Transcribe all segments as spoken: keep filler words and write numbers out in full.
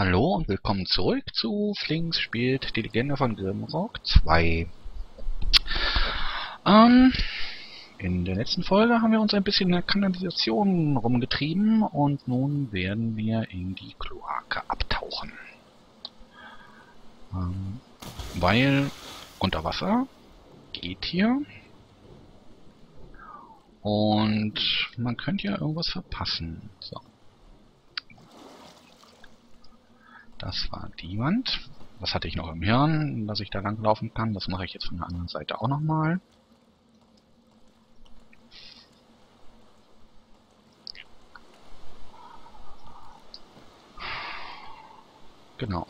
Hallo und willkommen zurück zu Flinks spielt die Legende von Grimrock zwei. Ähm, in der letzten Folge haben wir uns ein bisschen in der Kanalisation rumgetrieben und nun werden wir in die Kloake abtauchen. Ähm, weil unter Wasser geht hier und man könnte ja irgendwas verpassen. So. Das war die Wand. Das hatte ich noch im Hirn, dass ich da lang laufen kann. Das mache ich jetzt von der anderen Seite auch nochmal. Genau.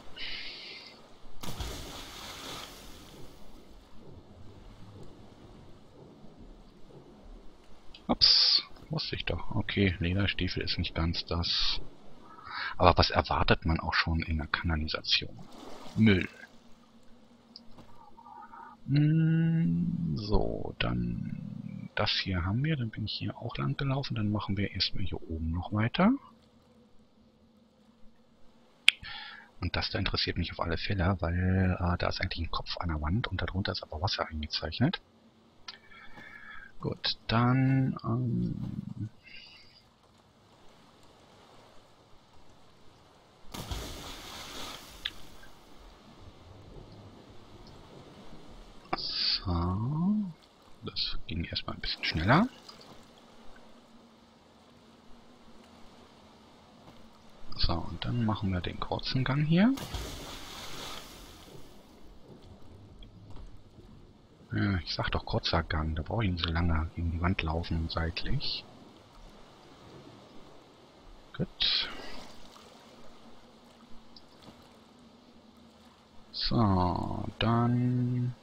Ups, wusste ich doch. Okay, Lederstiefel ist nicht ganz das. Aber was erwartet man auch schon in der Kanalisation? Müll. Hm, so, dann das hier haben wir. Dann bin ich hier auch lang gelaufen. Dann machen wir erstmal hier oben noch weiter. Und das da interessiert mich auf alle Fälle, weil äh, da ist eigentlich ein Kopf an der Wand und darunter ist aber Wasser eingezeichnet. Gut, dann ähm, so, das ging erstmal ein bisschen schneller. So, und dann machen wir den kurzen Gang hier. Ja, ich sag doch kurzer Gang, da brauche ich nicht so lange gegen die Wand laufen, seitlich. Gut. So, dann...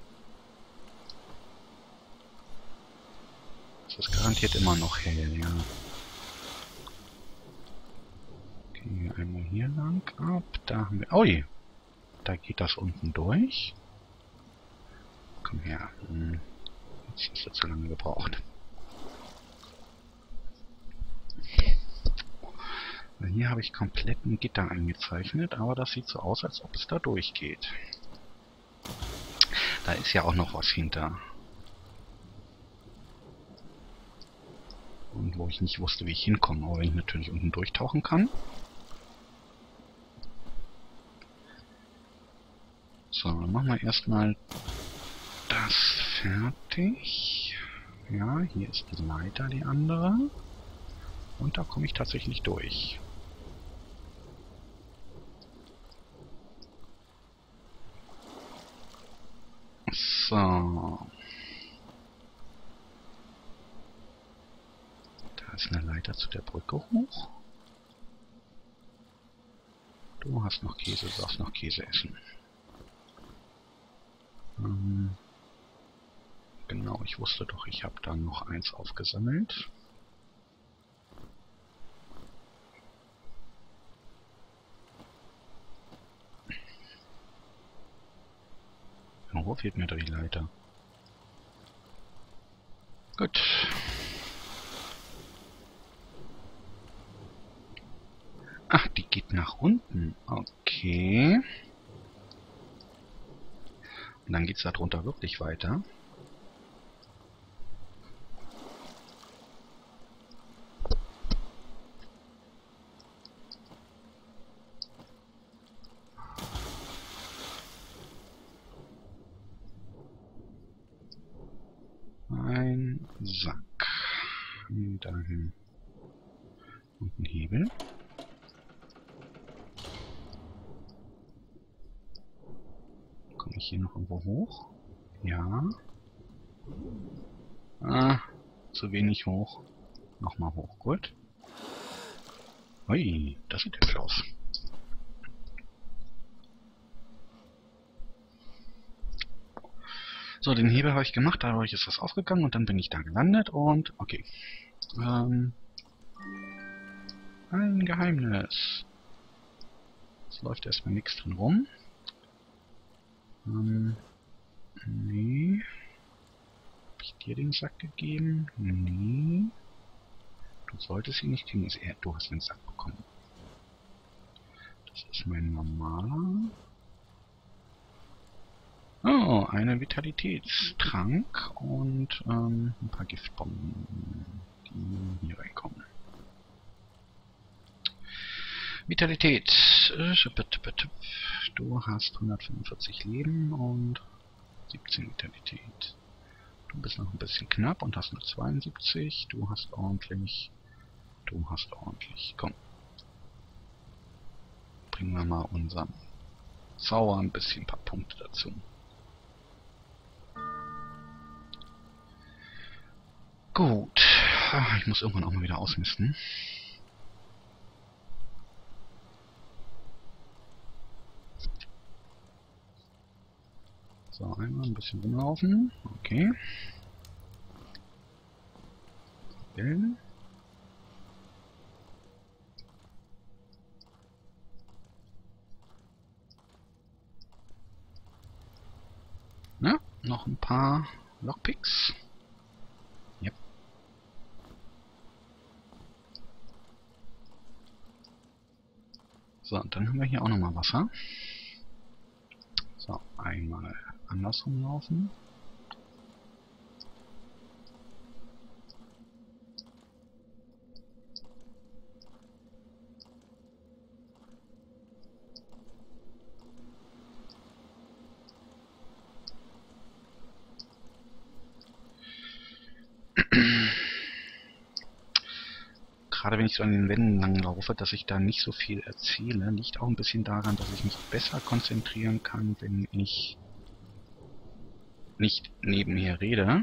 Das ist garantiert immer noch hell, ja. Okay, einmal hier lang ab, da haben wir... Ui! Da geht das unten durch. Komm her. Hm. Jetzt hast du zu lange gebraucht. Weil hier habe ich komplett ein Gitter eingezeichnet, aber das sieht so aus, als ob es da durchgeht. Da ist ja auch noch was hinter. Und wo ich nicht wusste, wie ich hinkomme. Aber wenn ich natürlich unten durchtauchen kann. So, dann machen wir erstmal das fertig. Ja, hier ist die Leiter, die andere. Und da komme ich tatsächlich durch. So. Da ist eine Leiter zu der Brücke hoch. Du hast noch Käse, du darfst noch Käse essen. Ähm, genau, ich wusste doch, ich habe da noch eins aufgesammelt. Wo fehlt mir da die Leiter? Gut. Ach, die geht nach unten. Okay. Und dann geht's da drunter wirklich weiter. Ein Sack. Dahin. Und ein Hebel. Komme ich hier noch irgendwo hoch? Ja. Ah, zu wenig hoch. Nochmal hoch, gut. Ui, das sieht hübsch aus. So, den Hebel habe ich gemacht, dadurch ist das aufgegangen und dann bin ich da gelandet und... Okay. Ähm... Ein Geheimnis. Es läuft erstmal nichts drin rum. Ähm... Nee. Hab ich dir den Sack gegeben? Nee. Du solltest ihn nicht kriegen. Du hast den Sack bekommen. Das ist normaler. Oh, eine Vitalitätstrank und ähm, ein paar Giftbomben, die hier reinkommen. Vitalität. Du hast hundertfünfundvierzig Leben und siebzehn Vitalität. Du bist noch ein bisschen knapp und hast nur zweiundsiebzig. Du hast ordentlich. Du hast ordentlich. Komm. Bringen wir mal unseren Zauber ein bisschen ein paar Punkte dazu. Gut. Ich muss irgendwann auch mal wieder ausmisten. So, einmal ein bisschen rumlaufen. Okay. Gell. Ja, noch ein paar Lockpicks. Yep. So, und dann haben wir hier auch nochmal Wasser. So, einmal andersrum laufen. Gerade wenn ich so an den Wänden lang laufe, dass ich da nicht so viel erzähle, liegt auch ein bisschen daran, dass ich mich besser konzentrieren kann, wenn ich nicht nebenher rede.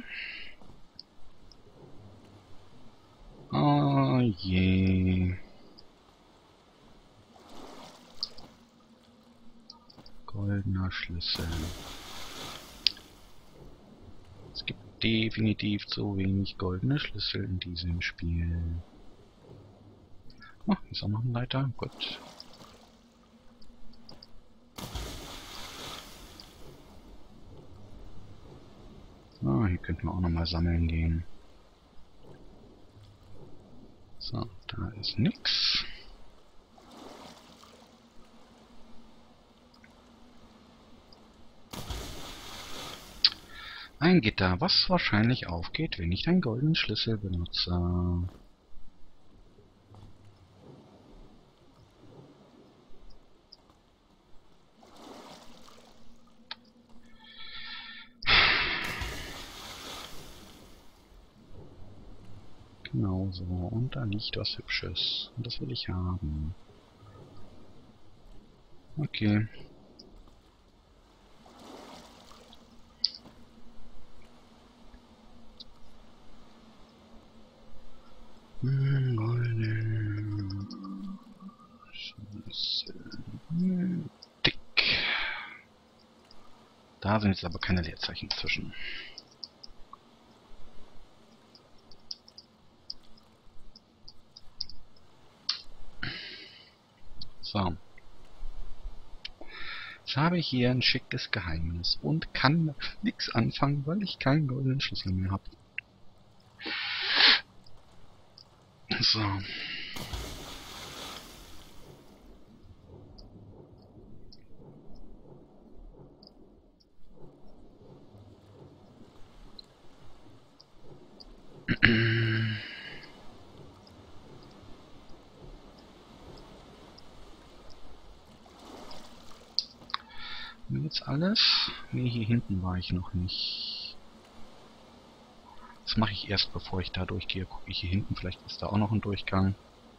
Oh je. Goldener Schlüssel. Es gibt definitiv zu wenig goldene Schlüssel in diesem Spiel. Oh, hier ist auch noch ein Leiter. Gut. Ah, hier könnten wir auch noch mal sammeln gehen. So, da ist nix. Ein Gitter, was wahrscheinlich aufgeht, wenn ich einen goldenen Schlüssel benutze. Genau so. Und da liegt was Hübsches. Und das will ich haben. Okay. Hm, goldene Schlüssel. Hm, dick. Da sind jetzt aber keine Leerzeichen zwischen. So. Jetzt habe ich hier ein schickes Geheimnis und kann nichts anfangen, weil ich keinen goldenen Schlüssel mehr habe. So. Jetzt alles? Ne, hier hinten war ich noch nicht. Das mache ich erst, bevor ich da durchgehe. Gucke ich hier hinten, vielleicht ist da auch noch ein Durchgang.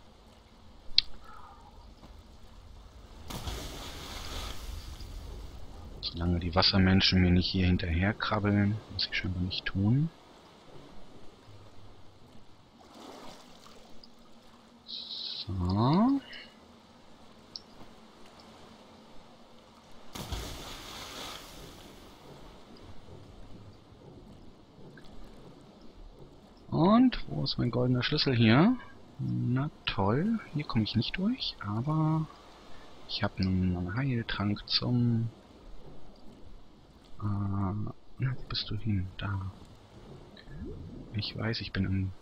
Solange die Wassermenschen mir nicht hier hinterher krabbeln, was sie scheinbar nicht tun. So. Und wo ist mein goldener Schlüssel hier? Na toll, hier komme ich nicht durch, aber ich habe einen Heiltrank zum... Äh, na, wo bist du hin? Da. Ich weiß, ich bin im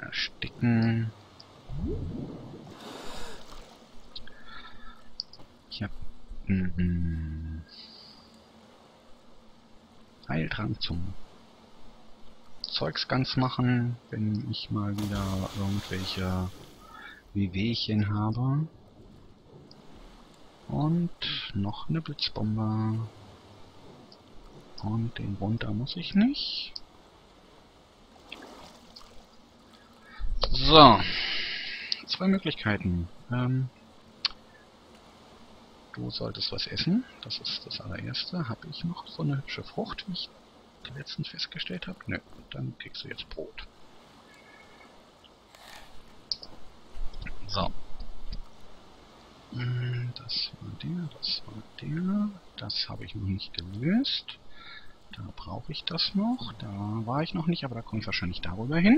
Ersticken. Mhm. Heiltrank zum Zeugs ganz machen, wenn ich mal wieder irgendwelche Wehwehchen habe. Und noch eine Blitzbombe. Und den runter muss ich nicht. So. Zwei Möglichkeiten. Ähm, du solltest was essen. Das ist das allererste. Habe ich noch so eine hübsche Frucht, wie ich letztens festgestellt habe? Nö, dann kriegst du jetzt Brot. So. Das war der, das war der. Das habe ich noch nicht gelöst. Da brauche ich das noch. Da war ich noch nicht, aber da komme ich wahrscheinlich darüber hin.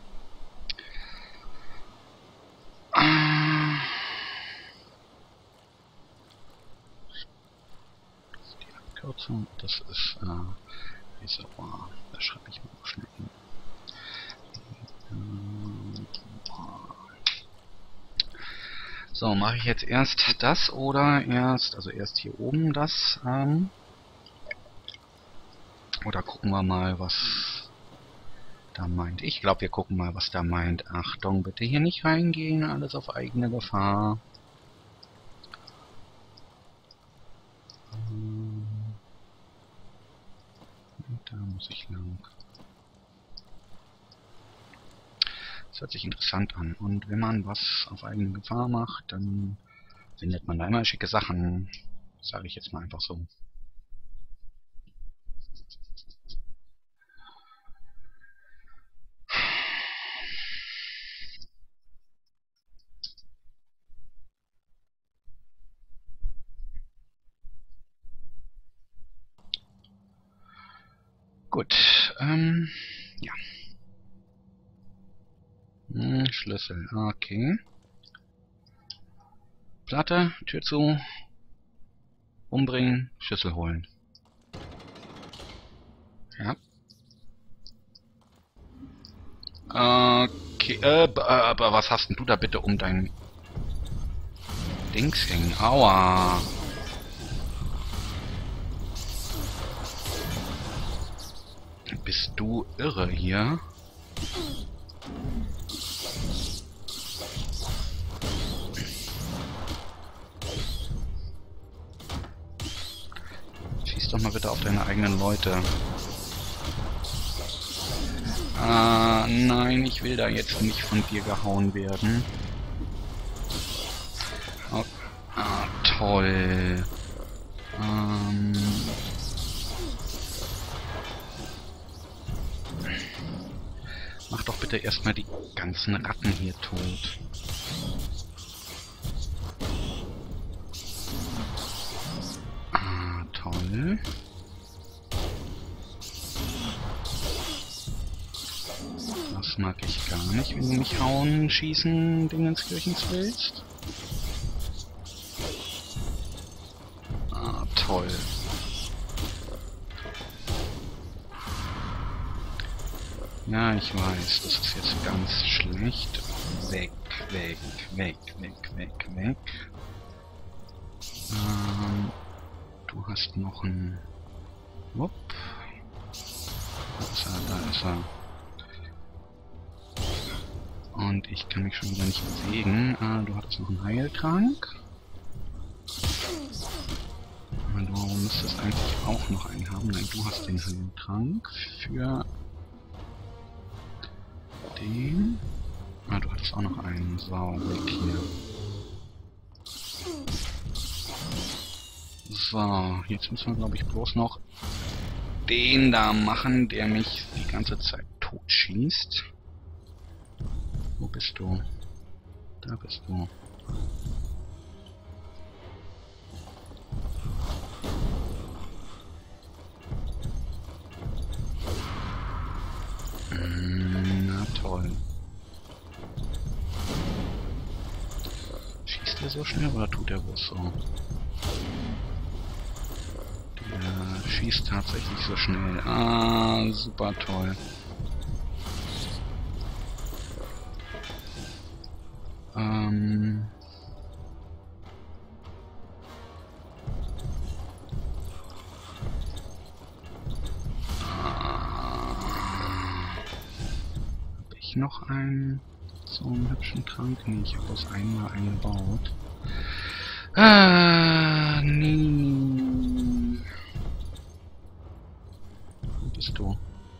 Das ist die Abkürzung. Das ist äh, Reservoir. Da schreibe ich mal noch schnell hin. So, mache ich jetzt erst das oder erst, also erst hier oben das, ähm, oder gucken wir mal, was da meint. Ich glaube, wir gucken mal, was da meint. Achtung, bitte hier nicht reingehen, alles auf eigene Gefahr. Und da muss ich lang. Das hört sich interessant an. Und wenn man was auf eigene Gefahr macht, dann findet man da immer schicke Sachen. Sage ich jetzt mal einfach so. Gut, ähm, ja. Hm, Schlüssel, okay. Platte, Tür zu. Umbringen, Schlüssel holen. Ja. Okay, äh, aber was hast denn du da bitte um dein Dings hängen? Aua. Bist du irre hier? Schieß doch mal bitte auf deine eigenen Leute. Ah, nein, ich will da jetzt nicht von dir gehauen werden. Oh, ah, toll. Ähm... Mach doch bitte erstmal die ganzen Ratten hier tot. Ah, toll. Das mag ich gar nicht, wenn du mich hauen, schießen, Dingenskirchens willst. Ah, toll. Ja, ich weiß, das ist jetzt ganz schlecht. Weg, weg, weg, weg, weg, weg. Ähm, du hast noch ein... Wupp. Da ist er, da ist er. Und ich kann mich schon wieder nicht bewegen. Ah, du hattest noch einen Heiltrank. Aber du müsstest eigentlich auch noch einen haben. Nein, du hast den Heiltrank für... Den. Ah, du hattest auch noch einen. So, weg hier. So, jetzt müssen wir, glaube ich, bloß noch den da machen, der mich die ganze Zeit tot schießt. Wo bist du? Da bist du. Na toll. Schießt der so schnell oder tut er bloß so? Der schießt tatsächlich so schnell. Ah, super toll. Ähm... ich noch einen so einen hübschen Trank? Nee, ich habe bloß einmal einen gebaut. Ah, nee. Wo bist du?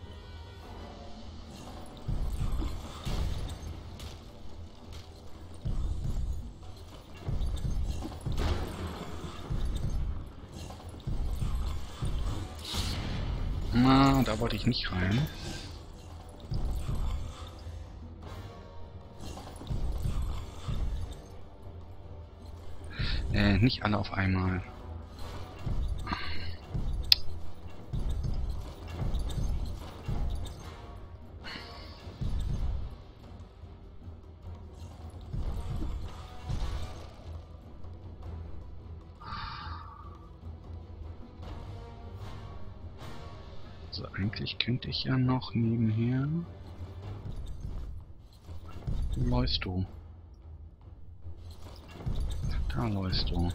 Na, da wollte ich nicht rein. Äh, nicht alle auf einmal. Also eigentlich könnte ich ja noch nebenher... Wo läufst du? Da läufst du.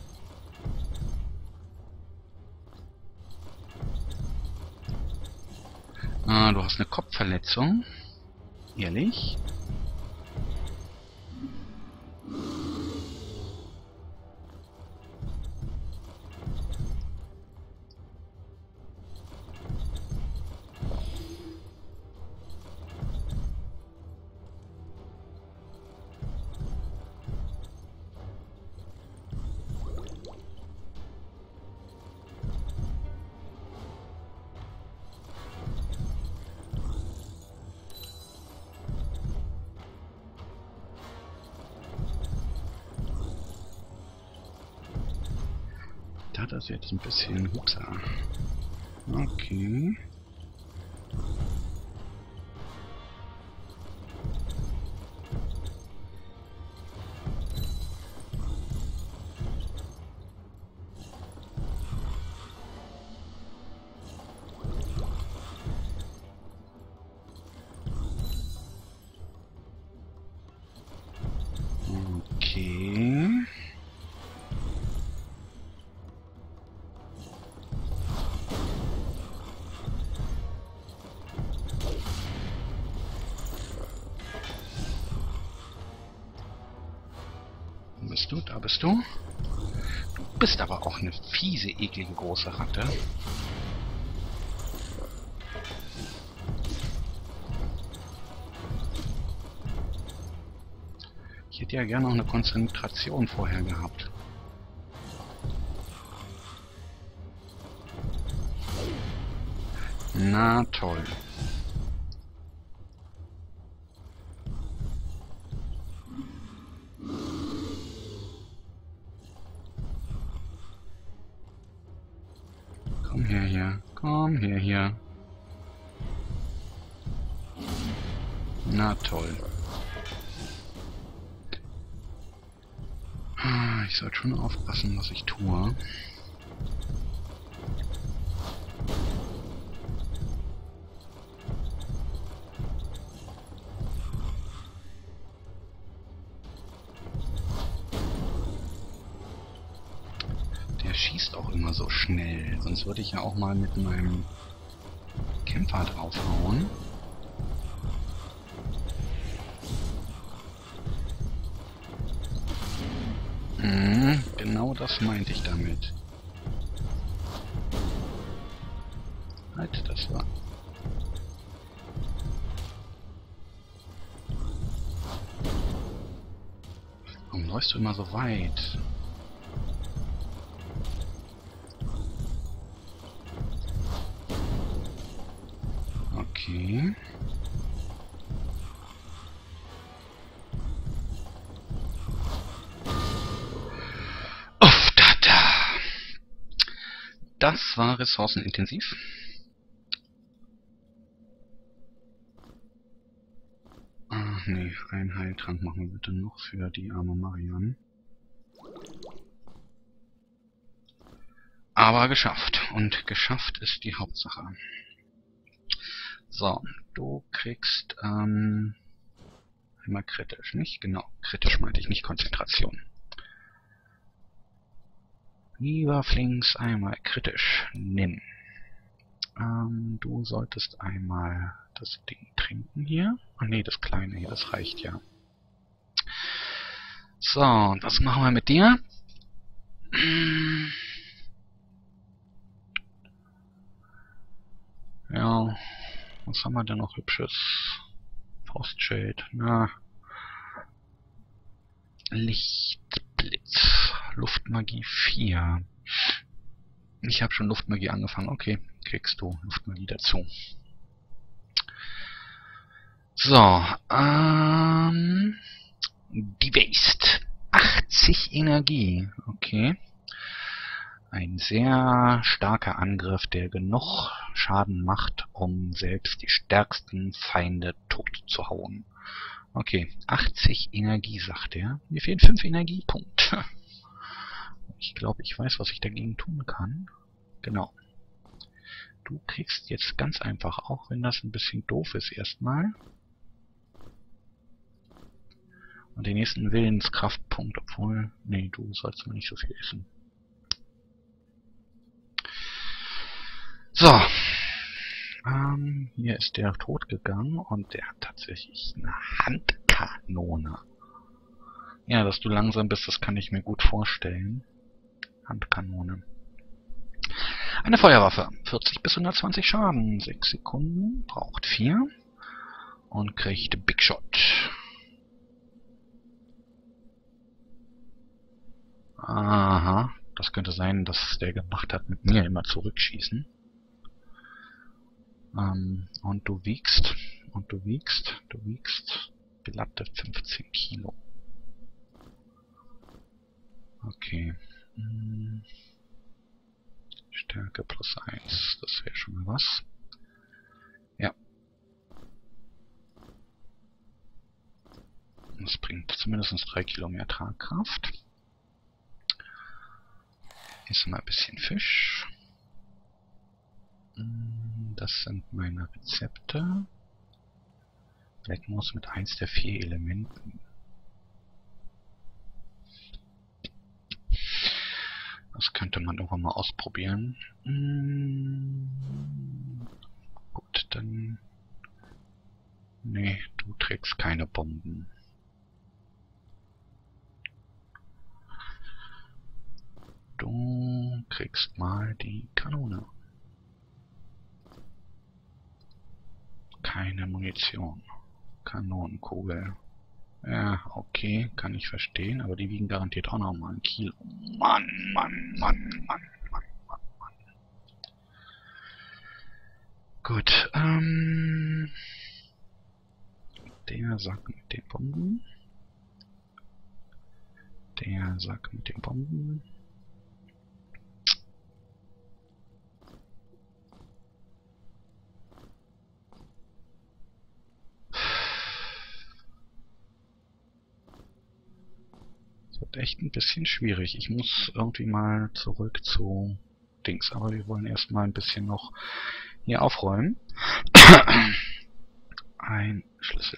Ah, du hast eine Kopfverletzung. Ehrlich? Da, das ist jetzt ein bisschen hupsa. Okay. Okay. Wo bist du? Da bist du. Du bist aber auch eine fiese, eklige große Ratte. Ich hätte ja gerne noch eine Konzentration vorher gehabt. Na toll. Komm her hier. Komm her hier. Na toll. Ich sollte schon aufpassen, was ich tue. Der schießt auch immer so schnell. Sonst würde ich ja auch mal mit meinem Kämpfer draufhauen. Mhm, genau das meinte ich damit. Halt, das war... Warum läufst du immer so weit? Okay. Uff, da, da. Das war ressourcenintensiv. Ach nee, einen Heiltrank machen wir bitte noch für die arme Marianne. Aber geschafft. Und geschafft ist die Hauptsache. So, du kriegst, ähm... immer kritisch, nicht? Genau, kritisch meinte ich, nicht Konzentration. Lieber Flinks, einmal kritisch. Nimm. Ähm, du solltest einmal das Ding trinken hier. Ach nee, das kleine hier, das reicht ja. So, und was machen wir mit dir? Ja, was haben wir denn noch Hübsches? Frostshade, na. Lichtblitz. Luftmagie vier. Ich habe schon Luftmagie angefangen. Okay, kriegst du Luftmagie dazu. So, ähm... die Waste. achtzig Energie. Okay. Ein sehr starker Angriff, der genug Schaden macht, um selbst die stärksten Feinde tot zu hauen. Okay, achtzig Energie, sagt er. Mir fehlen fünf Energiepunkte. Ich glaube, ich weiß, was ich dagegen tun kann. Genau. Du kriegst jetzt ganz einfach, auch wenn das ein bisschen doof ist erstmal. Und den nächsten Willenskraftpunkt, obwohl... Nee, du sollst mal nicht so viel essen. So. Ähm, hier ist der tot gegangen und der hat tatsächlich eine Handkanone. Ja, dass du langsam bist, das kann ich mir gut vorstellen. Handkanone. Eine Feuerwaffe. vierzig bis hundertzwanzig Schaden. sechs Sekunden. Braucht vier. Und kriegt Big Shot. Aha. Das könnte sein, dass der gemacht hat, mit mir immer zurückschießen. Ähm, und du wiegst. Und du wiegst. Du wiegst. Glatte fünfzehn Kilo. Okay. Hm. Stärke plus eins. Das wäre schon mal was. Ja. Das bringt zumindest drei Kilo mehr Tragkraft. Ist mal ein bisschen Fisch. Das sind meine Rezepte. Blackmoss mit eins der vier Elementen. Das könnte man irgendwann mal ausprobieren. Hm. Gut, dann... Nee, du trägst keine Bomben. Du kriegst mal die Kanone. Keine Munition. Kanonenkugel. Ja, okay, kann ich verstehen, aber die wiegen garantiert auch noch mal ein Kilo. Mann, Mann, Mann, Mann, Mann, Mann, Mann. Gut, ähm... der Sack mit den Bomben. Der Sack mit den Bomben. Das wird echt ein bisschen schwierig. Ich muss irgendwie mal zurück zu Dings. Aber wir wollen erstmal ein bisschen noch hier aufräumen. Ein Schlüssel.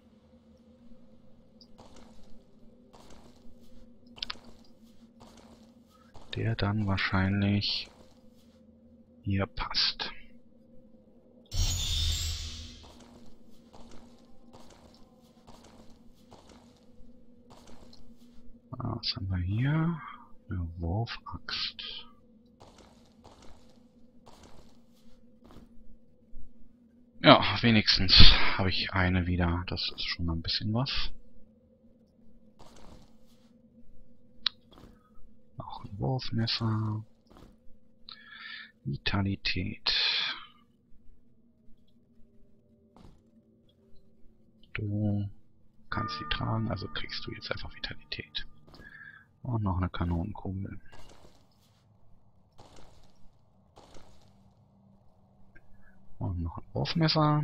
Der dann wahrscheinlich hier passt. Ah, was haben wir hier? Eine Wurfaxt. Ja, wenigstens habe ich eine wieder. Das ist schon mal ein bisschen was. Auch ein Wurfmesser. Vitalität. Du kannst sie tragen, also kriegst du jetzt einfach Vitalität. Und noch eine Kanonenkugel. Und noch ein Wurfmesser.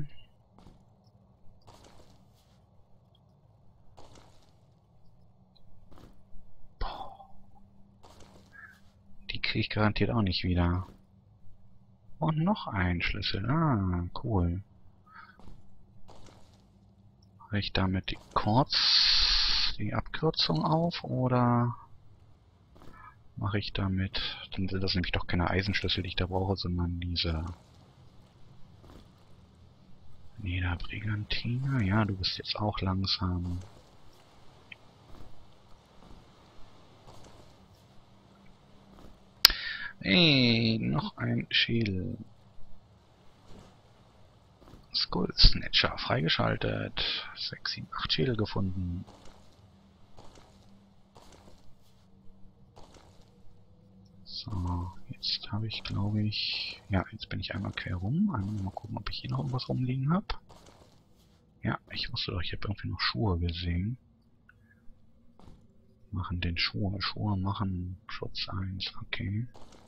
Boah. Die kriege ich garantiert auch nicht wieder. Und noch ein Schlüssel. Ah, cool. Mache ich damit die kurz die Abkürzung auf oder mache ich damit, dann sind das nämlich doch keine Eisenschlüssel, die ich da brauche, sondern diese Neda Brigantina, ja, du bist jetzt auch langsam. Ey, noch ein Schädel. Skull Snatcher freigeschaltet. sechs, sieben, acht Schädel gefunden. So, jetzt habe ich, glaube ich... Ja, jetzt bin ich einmal quer rum. Einmal mal gucken, ob ich hier noch irgendwas rumliegen habe. Ja, ich wusste doch, ich habe irgendwie noch Schuhe gesehen. Machen den Schuhe. Schuhe machen Schutz eins. Okay.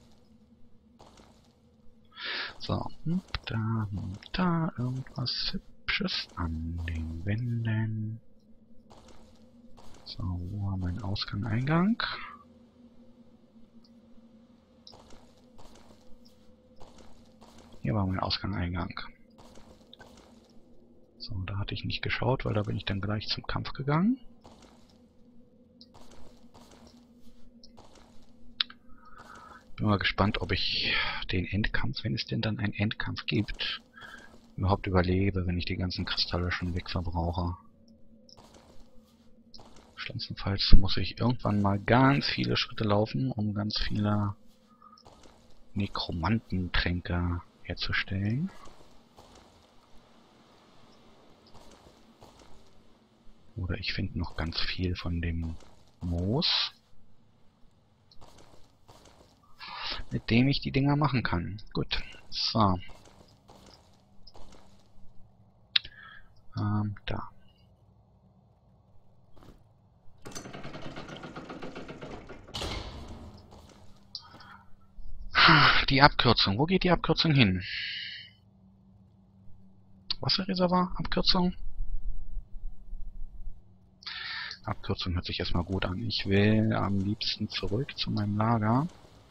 So, und da, und da irgendwas Hübsches an den Wänden. So, wo war mein Ausgang, Eingang? Hier war mein Ausgang, Eingang. So, da hatte ich nicht geschaut, weil da bin ich dann gleich zum Kampf gegangen. Bin mal gespannt, ob ich den Endkampf, wenn es denn dann einen Endkampf gibt, überhaupt überlebe, wenn ich die ganzen Kristalle schon wegverbrauche. Schlimmstenfalls muss ich irgendwann mal ganz viele Schritte laufen, um ganz viele Nekromantentränke herzustellen. Oder ich finde noch ganz viel von dem Moos, mit dem ich die Dinger machen kann. Gut, so. Ähm, da. Die Abkürzung. Wo geht die Abkürzung hin? Wasserreservoir? Abkürzung? Abkürzung hört sich erstmal gut an. Ich will am liebsten zurück zu meinem Lager.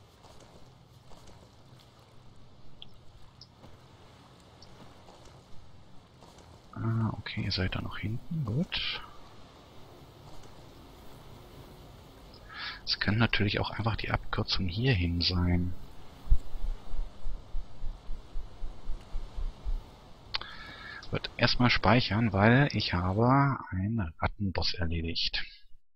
Ah, okay, ihr seid da noch hinten. Gut. Es kann natürlich auch einfach die Abkürzung hierhin sein. Wird erstmal speichern, weil ich habe einen Rattenboss erledigt.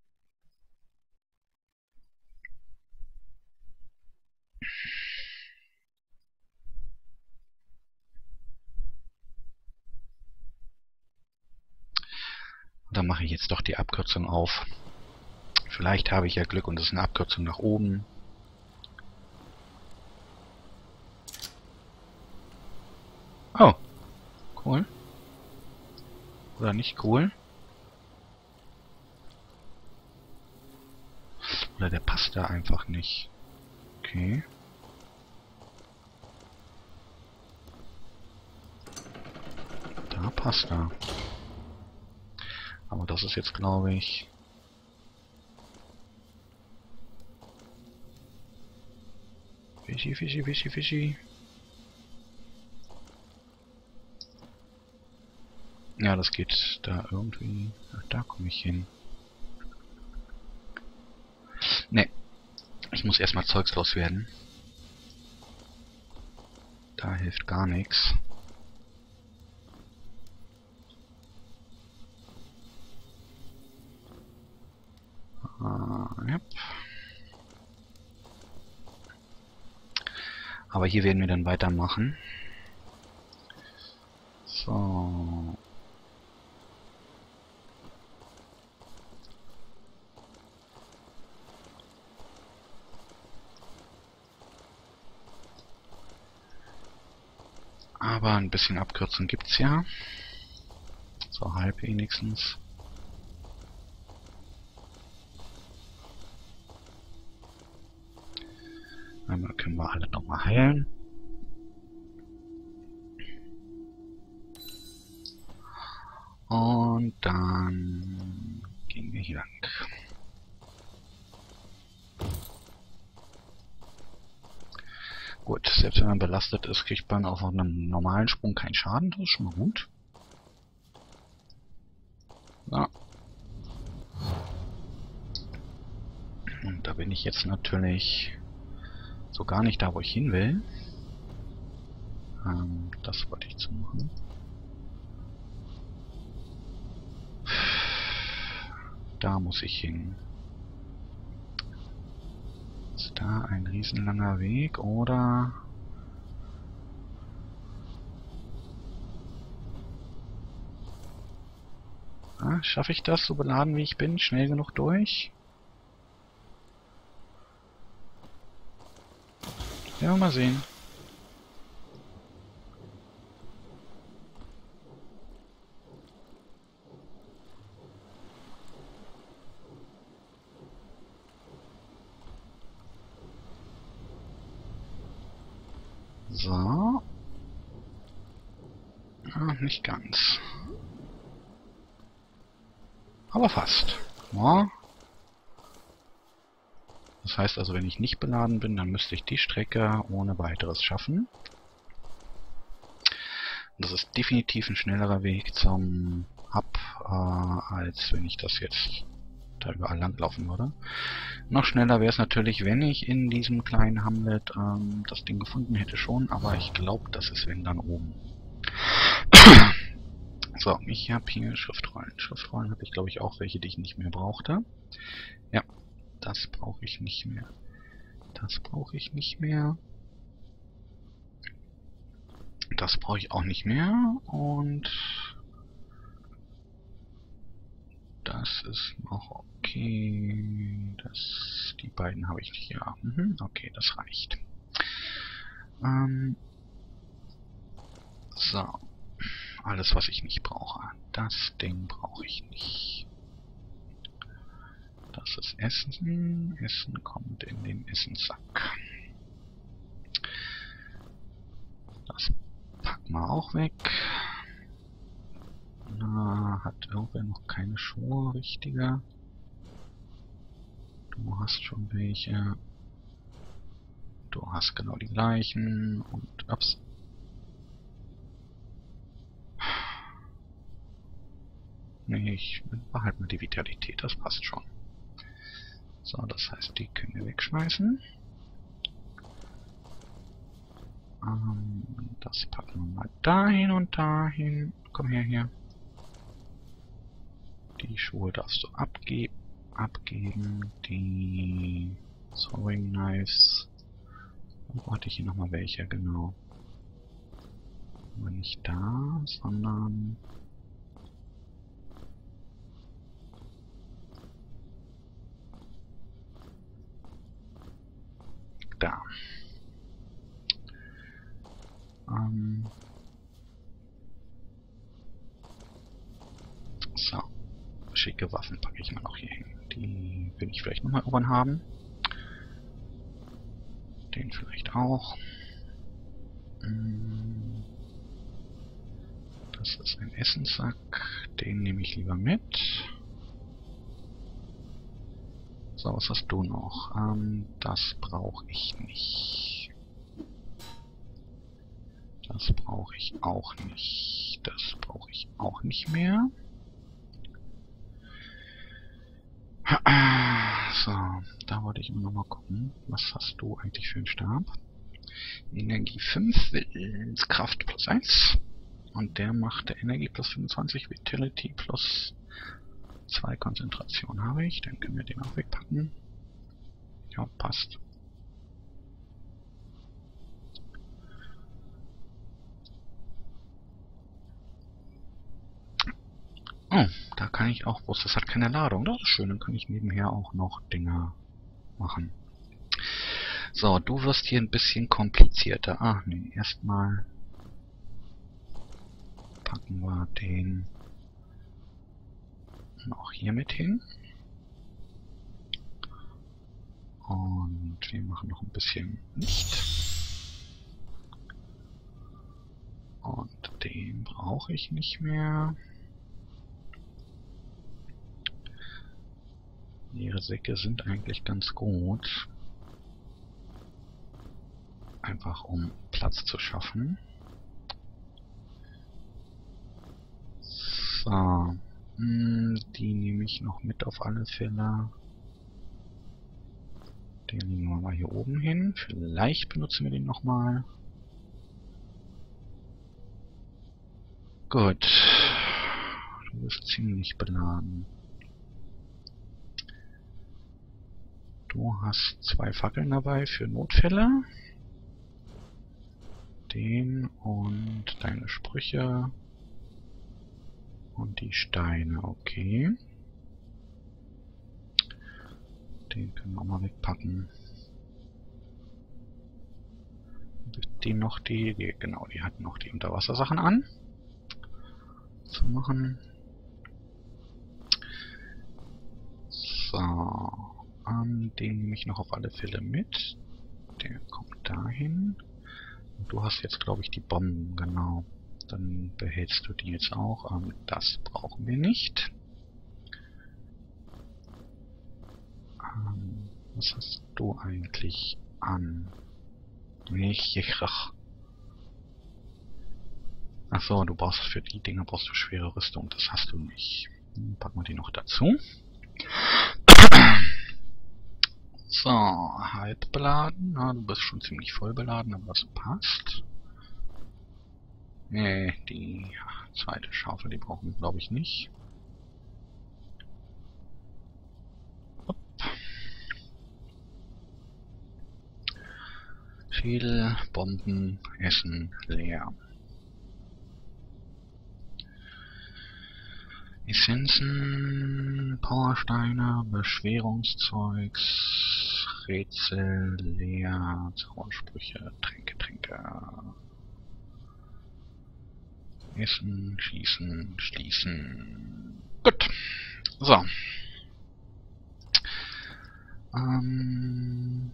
Und dann mache ich jetzt doch die Abkürzung auf. Vielleicht habe ich ja Glück und es ist eine Abkürzung nach oben. Oh, cool. Oder nicht cool. Oder der passt da einfach nicht. Okay. Da passt er. Aber das ist jetzt, glaube ich... Fischi, Fischi, Fischi, Fischi. Ja, das geht da irgendwie... Ach, da komme ich hin. Ne, ich muss erstmal Zeugs loswerden. Da hilft gar nichts. Ah, ja. Aber hier werden wir dann weitermachen. So. Aber ein bisschen Abkürzung gibt's ja. So halb wenigstens. Einmal können wir alle nochmal heilen. Und dann gehen wir hier lang. Gut, selbst wenn man belastet ist, kriegt man auf einem normalen Sprung keinen Schaden. Das ist schon mal gut. Ja. Und da bin ich jetzt natürlich so gar nicht da, wo ich hin will. Ähm, das wollte ich zu machen. Da muss ich hin. Ist da ein riesenlanger Weg, oder... Ah, schaffe ich das, so beladen wie ich bin, schnell genug durch? Ja, mal sehen. So. Ah, nicht ganz. Aber fast. Ja. Das heißt also, wenn ich nicht beladen bin, dann müsste ich die Strecke ohne weiteres schaffen. Und das ist definitiv ein schnellerer Weg zum Hub, äh, als wenn ich das jetzt da überall langlaufen würde. Noch schneller wäre es natürlich, wenn ich in diesem kleinen Hamlet ähm, das Ding gefunden hätte schon, aber ich glaube, das ist wenn dann oben. So, ich habe hier Schriftrollen. Schriftrollen habe ich, glaube ich, auch welche, die ich nicht mehr brauchte. Ja, das brauche ich nicht mehr. Das brauche ich nicht mehr. Das brauche ich auch nicht mehr. Und das ist noch okay. Das, die beiden habe ich nicht. Ja, mhm, okay, das reicht. Ähm, so. Alles, was ich nicht brauche. Das Ding brauche ich nicht. Das ist Essen. Essen kommt in den Essenssack. Das packen wir auch weg. Na, hat irgendwer noch keine Schuhe, richtige? Du hast schon welche. Du hast genau die gleichen. Und ups. Nee, ich behalte mal die Vitalität, das passt schon. So, das heißt, die können wir wegschmeißen. Ähm, das packen wir mal dahin und dahin. Komm her, hier. Die Schuhe darfst du abge abgeben. Die Sewing Knives. Dann brauchte ich hier nochmal welche, genau. Aber nicht da, sondern... da. Ähm so. Schicke Waffen packe ich mal noch hier hin. Die will ich vielleicht nochmal irgendwann haben. Den vielleicht auch. Das ist ein Essenssack. Den nehme ich lieber mit. So, was hast du noch? Ähm, das brauche ich nicht. Das brauche ich auch nicht. Das brauche ich auch nicht mehr. So, da wollte ich immer noch mal gucken. Was hast du eigentlich für einen Stab? Energie fünf, Willenskraft plus eins. Und der macht der Energie plus fünfundzwanzig, Vitality plus zwei Konzentration habe ich. Dann können wir den auch wegpacken. Ja, passt. Oh, da kann ich auch, bloß das hat keine Ladung. Das ist schön, dann kann ich nebenher auch noch Dinge machen. So, du wirst hier ein bisschen komplizierter. Ah, nee, erstmal packen wir den noch hier mit hin. Und wir machen noch ein bisschen Licht. Und den brauche ich nicht mehr. Ihre Säcke sind eigentlich ganz gut. Einfach um Platz zu schaffen. So. Mh, die nehme ich noch mit auf alle Fälle. Den nehmen wir mal hier oben hin. Vielleicht benutzen wir den nochmal. Gut. Du bist ziemlich beladen. Du hast zwei Fackeln dabei für Notfälle. Den und deine Sprüche. Und die Steine, okay. Den können wir auch mal wegpacken. Die noch die, die, genau, die hatten noch die Unterwassersachen an. Zu machen. So, ähm, den nehme ich noch auf alle Fälle mit. Der kommt dahin. Und du hast jetzt, glaube ich, die Bomben, genau. Dann behältst du die jetzt auch. Ähm, das brauchen wir nicht. Ähm, was hast du eigentlich an? Nicht. Achso, du brauchst für die Dinger brauchst du schwere Rüstung. Das hast du nicht. Dann packen wir die noch dazu. So, halb beladen. Na, du bist schon ziemlich voll beladen, aber das passt. Nee, die zweite Schaufel, die brauchen wir, glaube ich, nicht. Hopp. Schädel, Bomben, Essen, leer. Essenzen, Powersteine, Beschwörungszeugs, Rätsel, leer, Zaubersprüche, Tränke, Tränke. Essen, schießen, schließen. Gut. So. Ähm.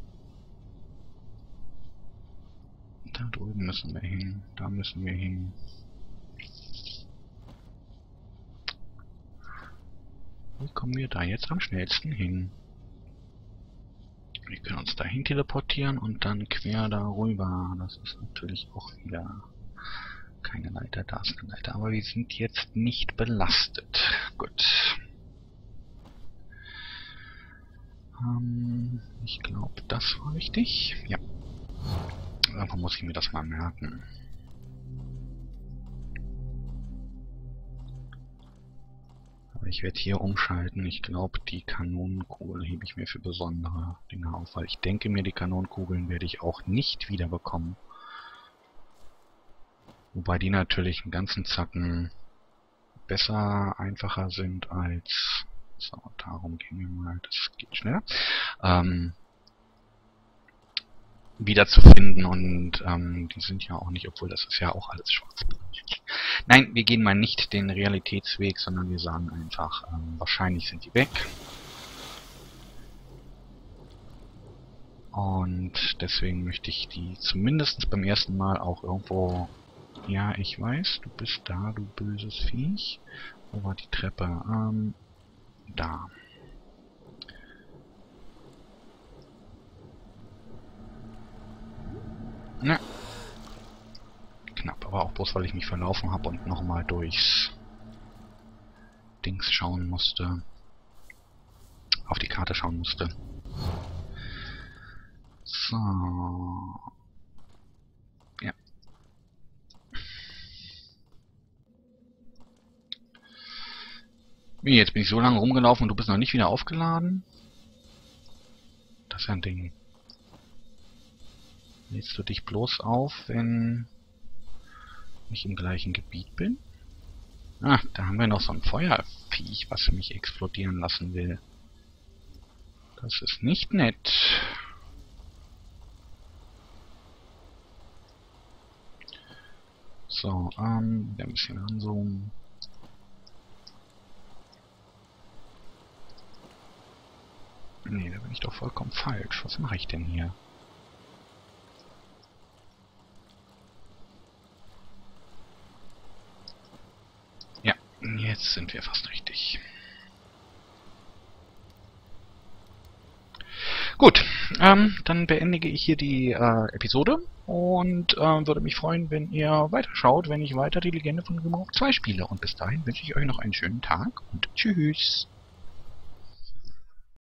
Da drüben müssen wir hin. Da müssen wir hin. Wie kommen wir da jetzt am schnellsten hin? Wir können uns dahin teleportieren und dann quer darüber. Das ist natürlich auch wieder keine Leiter, da ist eine Leiter. Aber wir sind jetzt nicht belastet. Gut. Ähm, ich glaube, das war richtig. Ja. Aber muss ich mir das mal merken. Aber ich werde hier umschalten. Ich glaube, die Kanonenkugel hebe ich mir für besondere Dinge auf, weil ich denke mir, die Kanonenkugeln werde ich auch nicht wieder bekommen. Wobei die natürlich einen ganzen Zacken besser, einfacher sind als... So, darum gehen wir mal, das geht schneller. Ähm, wieder zu finden und ähm, die sind ja auch nicht, obwohl das ist ja auch alles schwarz. Nein, wir gehen mal nicht den Realitätsweg, sondern wir sagen einfach, ähm, wahrscheinlich sind die weg. Und deswegen möchte ich die zumindest beim ersten Mal auch irgendwo... Ja, ich weiß, du bist da, du böses Viech. Wo war die Treppe? Ähm, da. Na. Knapp, aber auch bloß, weil ich mich verlaufen habe und nochmal durchs Dings schauen musste. Auf die Karte schauen musste. So. Ja. Wie, jetzt bin ich so lange rumgelaufen und du bist noch nicht wieder aufgeladen? Das ist ja ein Ding. Lädst du dich bloß auf, wenn ich im gleichen Gebiet bin? Ah, da haben wir noch so ein Feuerviech, was mich explodieren lassen will. Das ist nicht nett. So, ähm, wieder ein bisschen ranzoomen. Nee, da bin ich doch vollkommen falsch. Was mache ich denn hier? Ja, jetzt sind wir fast richtig. Gut, ähm, dann beende ich hier die äh, Episode und äh, würde mich freuen, wenn ihr weiterschaut, wenn ich weiter die Legende von Grimrock zwei spiele. Und bis dahin wünsche ich euch noch einen schönen Tag und tschüss.